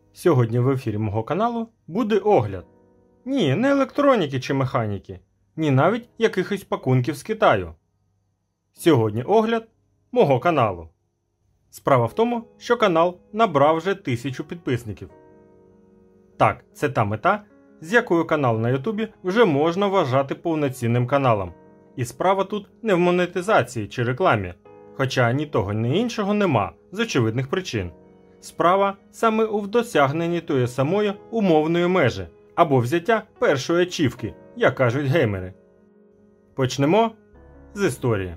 Сьогодні в ефірі мого каналу буде огляд. Ні, не електроніки чи механіки, ні навіть якихось пакунків з Китаю. Сьогодні огляд мого каналу. Справа в тому, що канал набрав вже 1000 підписників. Так, це та мета, з якою канал на Ютубі вже можна вважати повноцінним каналом. І справа тут не в монетизації чи рекламі, хоча ні того, ні іншого нема з очевидних причин. Справа саме у досягненні тої самої умовної межі, або взяття першої ачівки, як кажуть геймери. Почнемо з історії.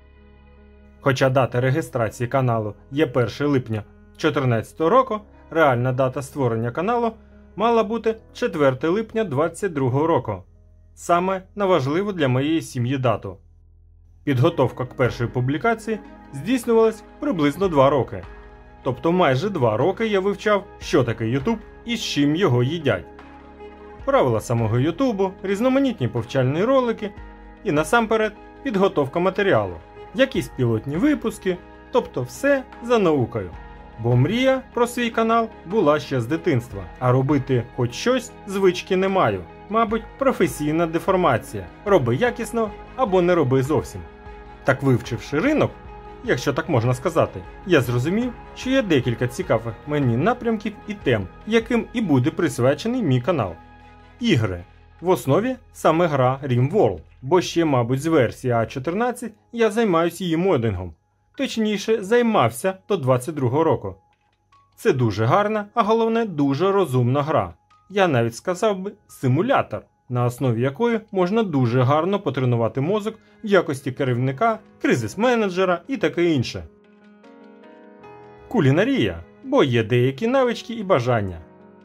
Хоча дата реєстрації каналу є 1 липня 2014 року, реальна дата створення каналу мала бути 4 липня 2022 року. Саме на важливу для моєї сім'ї дату. Підготовка к першої публікації здійснювалась приблизно 2 роки. Тобто майже 2 роки я вивчав, що таке YouTube і з чим його їдять. Правила самого Ютубу, різноманітні повчальні ролики і насамперед підготовка матеріалу, якісь пілотні випуски, тобто все за наукою. Бо мрія про свій канал була ще з дитинства, а робити хоч щось звички не маю. Мабуть, професійна деформація. Роби якісно або не роби зовсім. Так вивчивши ринок, якщо так можна сказати, я зрозумів, що є декілька цікавих мені напрямків і тем, яким і буде присвячений мій канал. Ігри. В основі саме гра RimWorld, бо ще, мабуть, з версії А14 я займаюся її модингом. Точніше, займався до 22 року. Це дуже гарна, а головне дуже розумна гра. Я навіть сказав би симулятор, на основі якої можна дуже гарно потренувати мозок в якості керівника, кризис-менеджера і таке інше. Кулінарія, бо є деякі навички і бажання.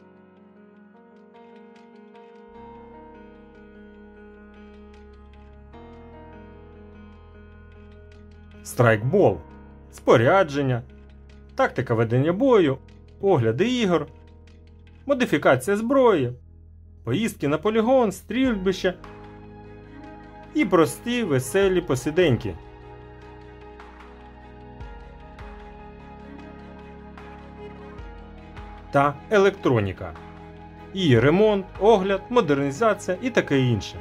Страйкбол, спорядження, тактика ведення бою, огляди ігор, модифікація зброї, поїздки на полігон, стрільбище і прості веселі посиденьки. Та електроніка. Її ремонт, огляд, модернізація і таке інше.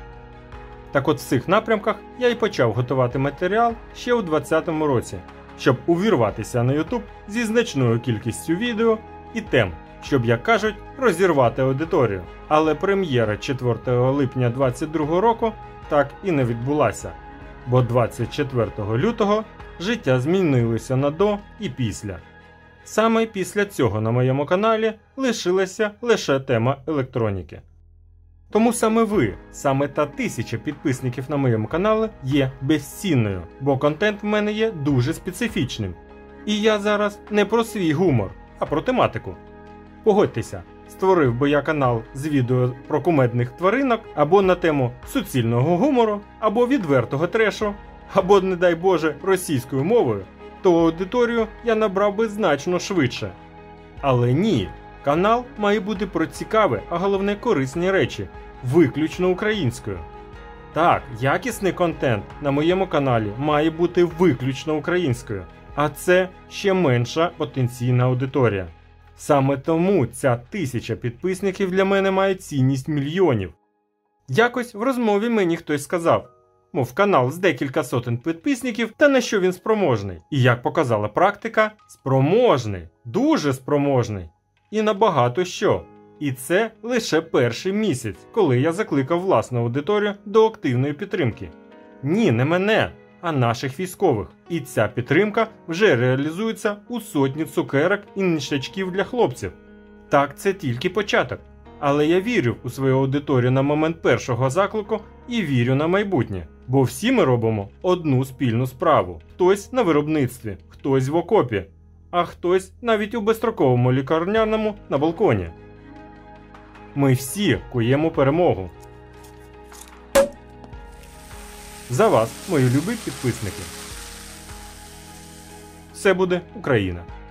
Так от в цих напрямках я і почав готувати матеріал ще у 2020 році, щоб увірватися на YouTube зі значною кількістю відео і тем, щоб, як кажуть, розірвати аудиторію. Але прем'єра 4 липня 2022 року так і не відбулася, бо 24 лютого життя змінилося на до і після. Саме після цього на моєму каналі лишилася лише тема електроніки. Тому саме ви, саме та 1000 підписників на моєму каналі є безцінною, бо контент в мене є дуже специфічним. І я зараз не про свій гумор, а про тематику. Погодьтеся, створив би я канал з відео про кумедних тваринок, або на тему суцільного гумору, або відвертого трешу, або, не дай Боже, російською мовою, то аудиторію я набрав би значно швидше. Але ні, канал має бути про цікаві, а головне корисні речі, виключно українською. Так, якісний контент на моєму каналі має бути виключно українською, а це ще менша потенційна аудиторія. Саме тому ця 1000 підписників для мене має цінність мільйонів. Якось в розмові мені хтось сказав, мов канал з декілька сотень підписників, та на що він спроможний. І як показала практика, спроможний, дуже спроможний. І на багато що. І це лише перший місяць, коли я закликав власну аудиторію до активної підтримки. Ні, не мене, а наших військових. І ця підтримка вже реалізується у сотні цукерок і ніштячків для хлопців. Так, це тільки початок. Але я вірю у свою аудиторію на момент першого заклику і вірю на майбутнє. Бо всі ми робимо одну спільну справу. Хтось на виробництві, хтось в окопі, а хтось навіть у безстроковому лікарняному на балконі. Ми всі куємо перемогу. За вас, мої любі підписники. Все буде Україна!